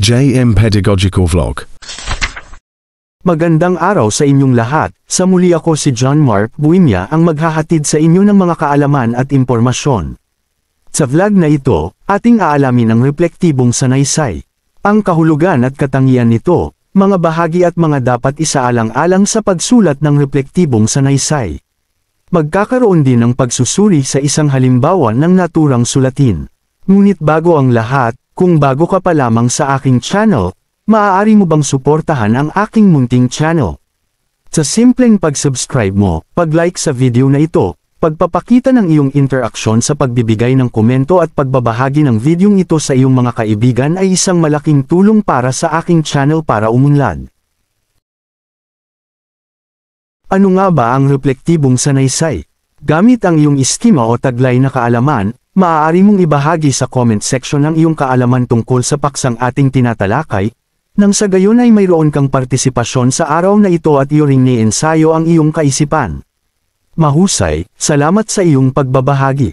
JM Pedagogical Vlog. Magandang araw sa inyong lahat. Sa muli ako si John Mark Buimia ang maghahatid sa inyo ng mga kaalaman at impormasyon. Sa vlog na ito, ating aalamin ang reflektibong sanaysay. Ang kahulugan at katangian nito, mga bahagi at mga dapat isaalang-alang sa pagsulat ng reflektibong sanaysay. Magkakaroon din ng pagsusuri sa isang halimbawa ng naturang sulatin. Ngunit bago ang lahat, kung bago ka pa lamang sa aking channel, maaari mo bang suportahan ang aking munting channel? Sa simpleng pag-subscribe mo, pag-like sa video na ito, pagpapakita ng iyong interaksyon sa pagbibigay ng komento at pagbabahagi ng videong ito sa iyong mga kaibigan ay isang malaking tulong para sa aking channel para umunlad. Ano nga ba ang reflektibong sanaysay? Gamit ang iyong iskema o taglay na kaalaman, maaari mong ibahagi sa comment section ang iyong kaalaman tungkol sa paksang ating tinatalakay, nang sa gayon ay mayroon kang partisipasyon sa araw na ito at iyo ring ni-ensayo ang iyong kaisipan. Mahusay, salamat sa iyong pagbabahagi.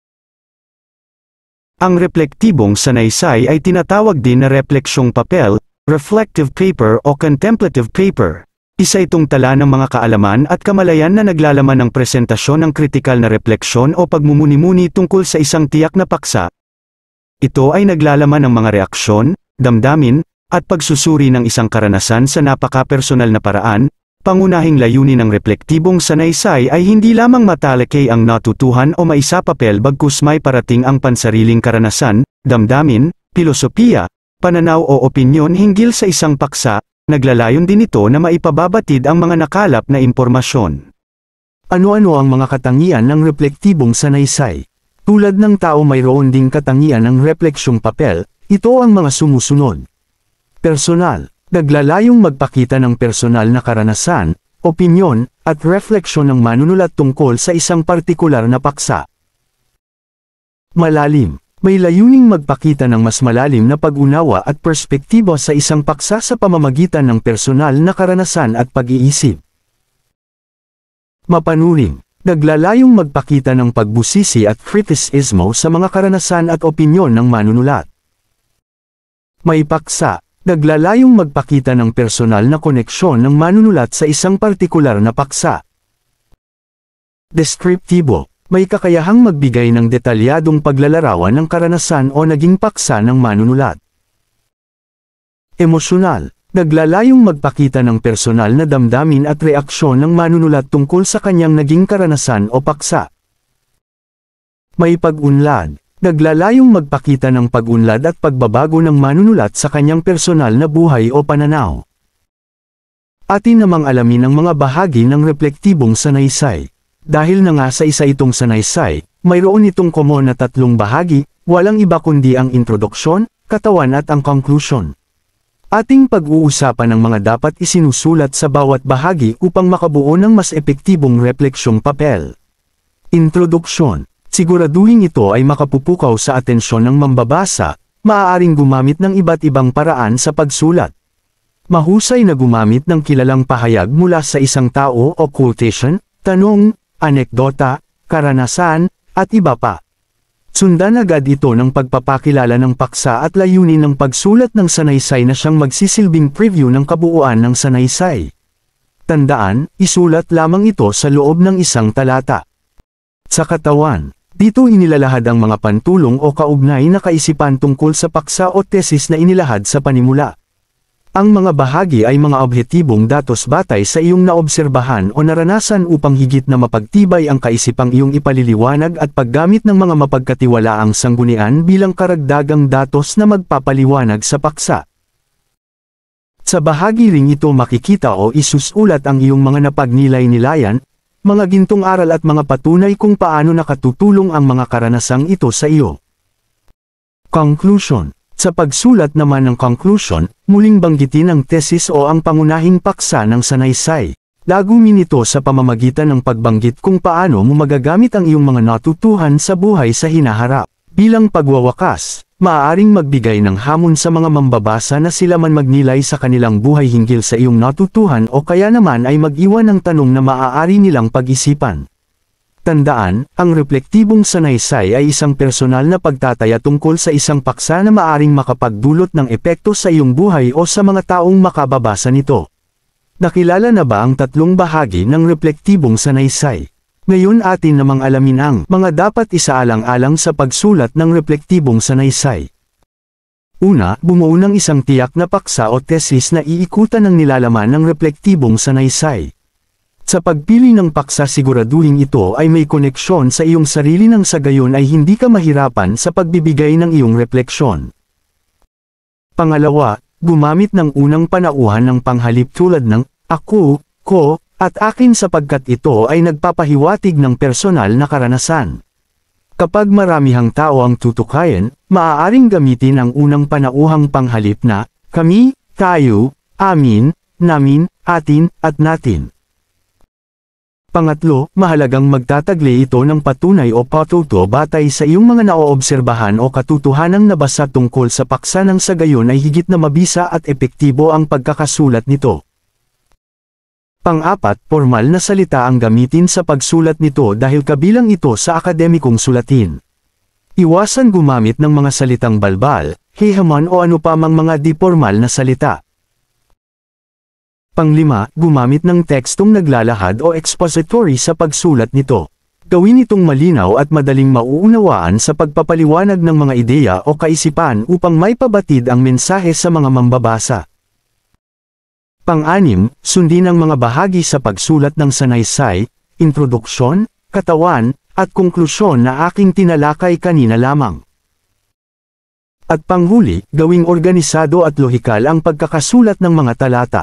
Ang reflektibong sanaysay ay tinatawag din na refleksyong papel, reflective paper o contemplative paper. Isa itong tala ng mga kaalaman at kamalayan na naglalaman ng presentasyon ng kritikal na refleksyon o pagmumuni-muni tungkol sa isang tiyak na paksa. Ito ay naglalaman ng mga reaksyon, damdamin, at pagsusuri ng isang karanasan sa napaka-personal na paraan. Pangunahing layunin ng reflektibong sanaysay ay hindi lamang matalakay ang natutuhan o maisapapel bagkus may parating ang pansariling karanasan, damdamin, filosofiya, pananaw o opinyon hinggil sa isang paksa. Naglalayon din ito na maipababatid ang mga nakalap na impormasyon. Ano-ano ang mga katangian ng reflektibong sanaysay? Tulad ng tao mayroon ding katangian ng refleksyong papel, ito ang mga sumusunod. Personal, naglalayong magpakita ng personal na karanasan, opinyon, at refleksyon ng manunulat tungkol sa isang partikular na paksa. Malalim, may layuning magpakita ng mas malalim na pag-unawa at perspektibo sa isang paksa sa pamamagitan ng personal na karanasan at pag-iisip. Mapanuring, naglalayong magpakita ng pagbusisi at kritisismo sa mga karanasan at opinyon ng manunulat. May paksa, naglalayong magpakita ng personal na koneksyon ng manunulat sa isang partikular na paksa. Deskriptibo, may kakayahang magbigay ng detalyadong paglalarawan ng karanasan o naging paksa ng manunulat. Emosyonal, naglalayong magpakita ng personal na damdamin at reaksyon ng manunulat tungkol sa kanyang naging karanasan o paksa. May pag-unlad, naglalayong magpakita ng pag-unlad at pagbabago ng manunulat sa kanyang personal na buhay o pananaw. Atin namang alamin ang mga bahagi ng reflektibong sanaysay. Dahil na nga sa isa itong sanaysay, mayroon itong common na tatlong bahagi, walang iba kundi ang introduksyon, katawan at ang conclusion. Ating pag-uusapan ang mga dapat isinusulat sa bawat bahagi upang makabuo ng mas epektibong refleksyong papel. Introduksyon. Siguraduhin ito ay makapupukaw sa atensyon ng mambabasa, maaaring gumamit ng iba't ibang paraan sa pagsulat. Mahusay na gumamit ng kilalang pahayag mula sa isang tao o quotation, tanong, anekdota, karanasan, at iba pa. Sundan agad ito ng pagpapakilala ng paksa at layunin ng pagsulat ng sanaysay na siyang magsisilbing preview ng kabuuan ng sanaysay. Tandaan, isulat lamang ito sa loob ng isang talata. Sa katawan, dito inilalahad ang mga pantulong o kaugnay na kaisipan tungkol sa paksa o tesis na inilahad sa panimula. Ang mga bahagi ay mga objetibong datos batay sa iyong naobserbahan o naranasan upang higit na mapagtibay ang kaisipang iyong ipaliliwanag at paggamit ng mga mapagkatiwalaang sanggunian bilang karagdagang datos na magpapaliwanag sa paksa. Sa bahagi ring ito makikita o isusulat ang iyong mga napagnilay-nilayan, mga gintong aral at mga patunay kung paano nakatutulong ang mga karanasang ito sa iyo. Conclusion. Sa pagsulat naman ng conclusion, muling banggitin ang tesis o ang pangunahing paksa ng sanaysay. Lagumin ito sa pamamagitan ng pagbanggit kung paano mo magagamit ang iyong mga natutuhan sa buhay sa hinaharap. Bilang pagwawakas, maaaring magbigay ng hamon sa mga mambabasa na sila man magnilay sa kanilang buhay hinggil sa iyong natutuhan o kaya naman ay mag-iwan ng tanong na maaari nilang pag-isipan. Tandaan, ang reflektibong sanaysay ay isang personal na pagtataya tungkol sa isang paksa na maaring makapagdulot ng epekto sa iyong buhay o sa mga taong makababasa nito. Nakilala na ba ang tatlong bahagi ng reflektibong sanaysay? Ngayon atin namang alamin ang mga dapat isaalang-alang sa pagsulat ng reflektibong sanaysay. Una, bumuo ng isang tiyak na paksa o thesis na iikutan ng nilalaman ng reflektibong sanaysay. Sa pagpili ng paksa siguraduhin ito ay may koneksyon sa iyong sarili nang sa gayon ay hindi ka mahirapan sa pagbibigay ng iyong refleksyon. Pangalawa, gumamit ng unang panauhan ng panghalip tulad ng ako, ko, at akin sapagkat ito ay nagpapahiwatig ng personal na karanasan. Kapag maramihang tao ang tutukayan, maaaring gamitin ang unang panauhang panghalip na kami, tayo, amin, namin, atin, at natin. Pangatlo, mahalagang magtataglay ito ng patunay o patuto batay sa iyong mga naoobserbahan o katotohanang nabasa tungkol sa paksa nang sa gayon ay higit na mabisa at epektibo ang pagkakasulat nito. Pang-apat, formal na salita ang gamitin sa pagsulat nito dahil kabilang ito sa akademikong sulatin. Iwasan gumamit ng mga salitang balbal, hehamon o ano pa mang mga di-formal na salita. Panglima, gumamit ng tekstong naglalahad o expository sa pagsulat nito. Gawin itong malinaw at madaling mauunawaan sa pagpapaliwanag ng mga ideya o kaisipan upang may pabatid ang mensahe sa mga mambabasa. Pang-anim, sundin ang mga bahagi sa pagsulat ng sanaysay, introduksyon, katawan, at konklusyon na aking tinalakay kanina lamang. At panghuli, gawing organisado at lohikal ang pagkakasulat ng mga talata.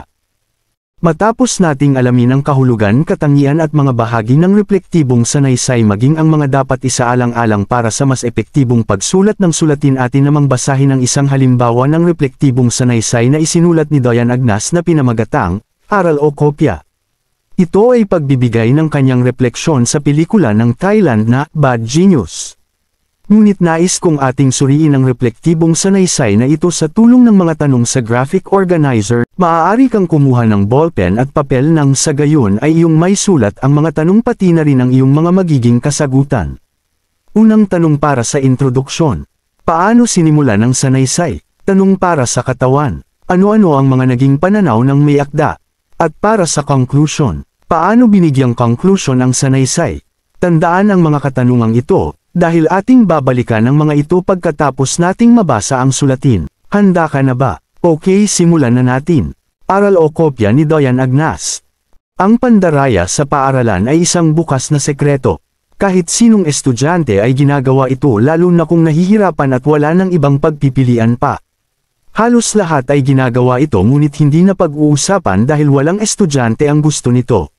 Matapos nating alamin ang kahulugan, katangian at mga bahagi ng reflektibong sanaysay maging ang mga dapat isaalang-alang para sa mas epektibong pagsulat ng sulatin, atin namang basahin ang isang halimbawa ng reflektibong sanaysay na isinulat ni Diane Agnas na pinamagatang, Aral o Kopya. Ito ay pagbibigay ng kanyang refleksyon sa pelikula ng Thailand na Bad Genius. Ngunit nais kong ating suriin ang reflektibong sanaysay na ito sa tulong ng mga tanong sa graphic organizer. Maaari kang kumuha ng ballpen at papel nang sa gayon ay iyong may sulat ang mga tanong pati na rin ang iyong mga magiging kasagutan. Unang tanong para sa introduksyon. Paano sinimulan ang sanaysay? Tanong para sa katawan. Ano-ano ang mga naging pananaw ng may akda? At para sa conclusion. Paano binigyang conclusion ang sanaysay? Tandaan ang mga katanungang ito, dahil ating babalikan ang mga ito pagkatapos nating mabasa ang sulatin. Handa ka na ba? Okay, simulan na natin. Aral o Kopya ni Diane Agnas. Ang pandaraya sa paaralan ay isang bukas na sekreto. Kahit sinong estudyante ay ginagawa ito lalo na kung nahihirapan at wala ng ibang pagpipilian pa. Halos lahat ay ginagawa ito ngunit hindi na pag-uusapan dahil walang estudyante ang gusto nito.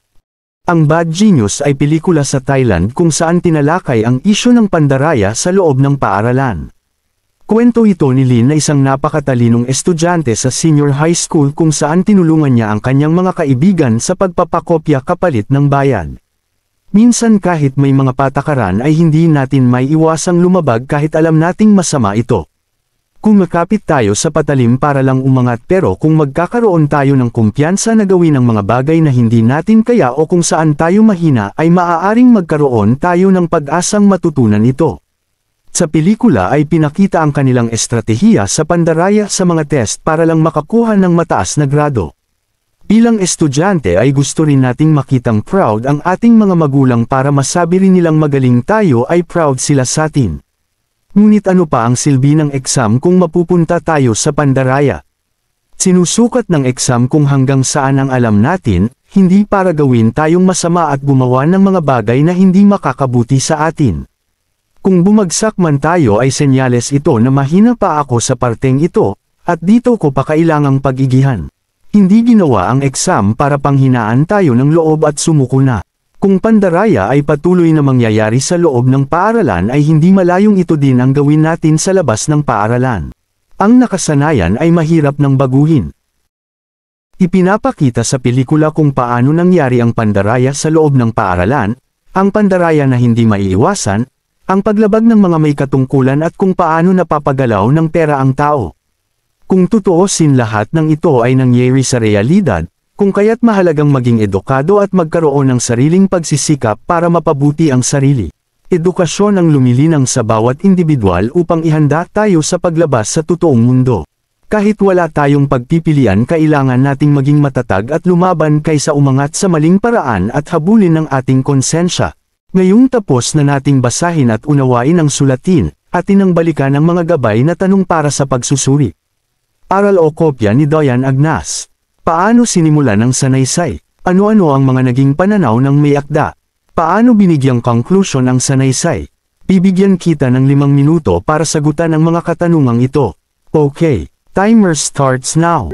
Ang Bad Genius ay pelikula sa Thailand kung saan tinalakay ang isyu ng pandaraya sa loob ng paaralan. Kwento ito ni Lin na isang napakatalinong estudyante sa senior high school kung saan tinulungan niya ang kanyang mga kaibigan sa pagpapakopya kapalit ng bayad. Minsan kahit may mga patakaran ay hindi natin may iwasang lumabag kahit alam nating masama ito. Kumakapit tayo sa patalim para lang umangat, pero kung magkakaroon tayo ng kumpiyansa na gawin ang mga bagay na hindi natin kaya o kung saan tayo mahina ay maaaring magkaroon tayo ng pag-asang matutunan ito. Sa pelikula ay pinakita ang kanilang estratehiya sa pandaraya sa mga test para lang makakuha ng mataas na grado. Bilang estudyante ay gusto rin nating makitang proud ang ating mga magulang para masabi rin nilang magaling tayo, ay proud sila sa atin. Ngunit ano pa ang silbi ng exam kung mapupunta tayo sa pandaraya? Sinusukat ng exam kung hanggang saan ang alam natin, hindi para gawin tayong masama at gumawa ng mga bagay na hindi makakabuti sa atin. Kung bumagsak man tayo ay senyales ito na mahina pa ako sa parteng ito, at dito ko pa kailangang pag-igihan. Hindi ginawa ang exam para panghinaan tayo ng loob at sumuko na. Kung pandaraya ay patuloy na mangyayari sa loob ng paaralan ay hindi malayong ito din ang gawin natin sa labas ng paaralan. Ang nakasanayan ay mahirap nang baguhin. Ipinapakita sa pelikula kung paano nangyari ang pandaraya sa loob ng paaralan, ang pandaraya na hindi maiiwasan, ang paglabag ng mga may katungkulan at kung paano napapagalaw ng pera ang tao. Kung tutuusin lahat ng ito ay nangyari sa realidad, Kung kaya't mahalagang maging edukado at magkaroon ng sariling pagsisikap para mapabuti ang sarili. Edukasyon ang lumilinang sa bawat individual upang ihanda tayo sa paglabas sa totoong mundo. Kahit wala tayong pagpipilian, kailangan nating maging matatag at lumaban kaysa umangat sa maling paraan at habulin ng ating konsensya. Ngayong tapos na nating basahin at unawain ang sulatin, atin ang balikan ang mga gabay na tanong para sa pagsusuri. Aral o kopya ni Diane Agnas. Paano sinimulan ang sanaysay? Ano-ano ang mga naging pananaw ng may akda? Paano binigyang conclusion ang sanaysay? Bibigyan kita ng 5 minuto para sagutan ang mga katanungang ito. Okay, timer starts now.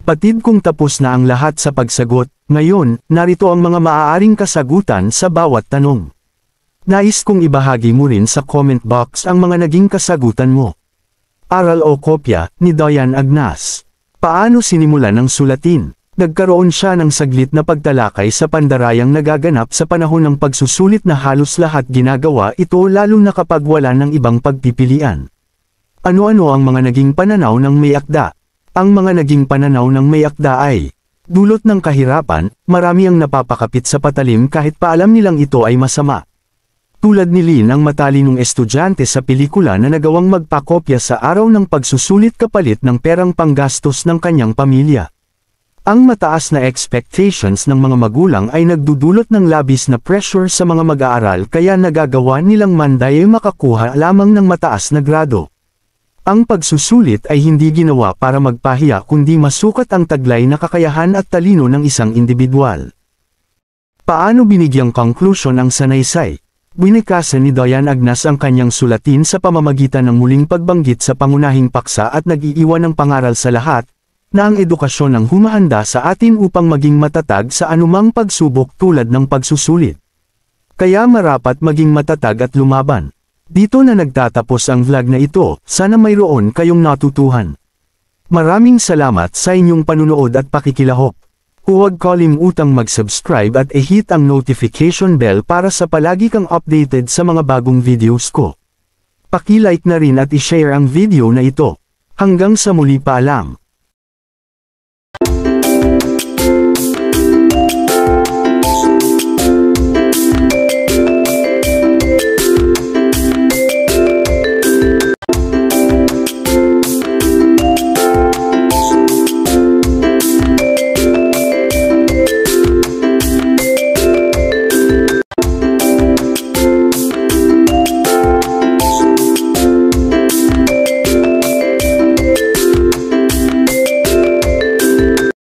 Batid kong tapos na ang lahat sa pagsagot, ngayon, narito ang mga maaaring kasagutan sa bawat tanong. Nais kong ibahagi mo rin sa comment box ang mga naging kasagutan mo. Aral o kopya, ni Diane Agnas. Paano sinimulan ng sulatin? Nagkaroon siya ng saglit na pagtalakay sa pandarayang nagaganap sa panahon ng pagsusulit na halos lahat ginagawa ito lalo na kapag wala ng ibang pagpipilian. Ano-ano ang mga naging pananaw ng may akda? Ang mga naging pananaw ng may akda ay, dulot ng kahirapan, marami ang napapakapit sa patalim kahit pa alam nilang ito ay masama. Tulad ni Lynn ang matalinong estudyante sa pelikula na nagawang magpakopya sa araw ng pagsusulit kapalit ng perang panggastos ng kanyang pamilya. Ang mataas na expectations ng mga magulang ay nagdudulot ng labis na pressure sa mga mag-aaral kaya nagagawa nilang manday ay makakuha lamang ng mataas na grado. Ang pagsusulit ay hindi ginawa para magpahiya kundi masukat ang taglay na kakayahan at talino ng isang individual. Paano binigyang conclusion ang sanaysay? Binikasan ni Diane Agnas ang kanyang sulatin sa pamamagitan ng muling pagbanggit sa pangunahing paksa at nag-iiwan ng pangaral sa lahat, na ang edukasyon ang humahanda sa atin upang maging matatag sa anumang pagsubok tulad ng pagsusulit. Kaya marapat maging matatag at lumaban. Dito na nagtatapos ang vlog na ito, sana mayroon kayong natutuhan. Maraming salamat sa inyong panunood at pakikilahok. Huwag kalimutang mag-subscribe at i-hit ang notification bell para sa palagi kang updated sa mga bagong videos ko. Paki-like na rin at i-share ang video na ito. Hanggang sa muli, paalam.